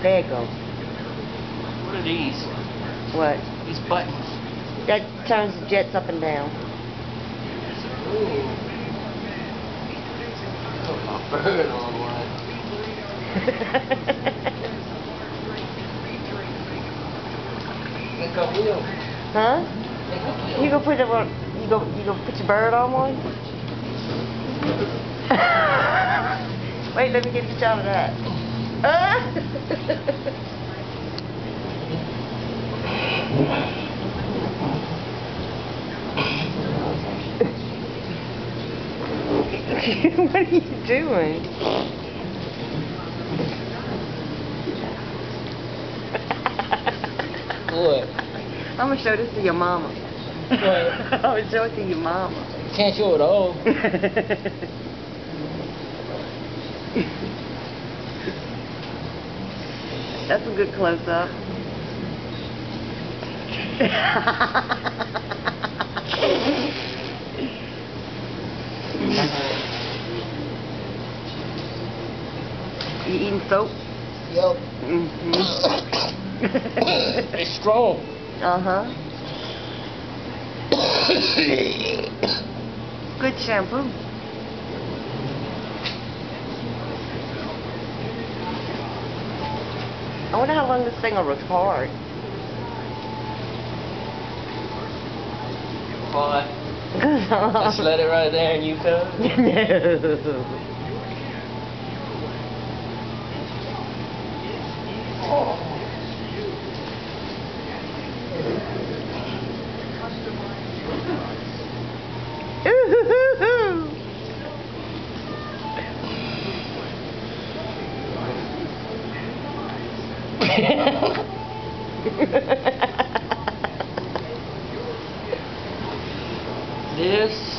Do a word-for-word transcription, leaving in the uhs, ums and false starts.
There you go. What are these? What? These buttons. That turns the jets up and down. Ooh. Oh, a bird on one. Think I will. Huh? Think I will. You go put the one. You go. You go put your bird on one. Wait, let me get a shot of that. What are you doing? What? I'm gonna show this to your mama. What? I'm gonna show it to your mama. Can't show it all. That's a good close up. You eating soap? Yep. Mm-hmm. It's strong. Uh-huh. Good shampoo. I wonder how long this thing will record. Five. Just let it right there and you come. No. This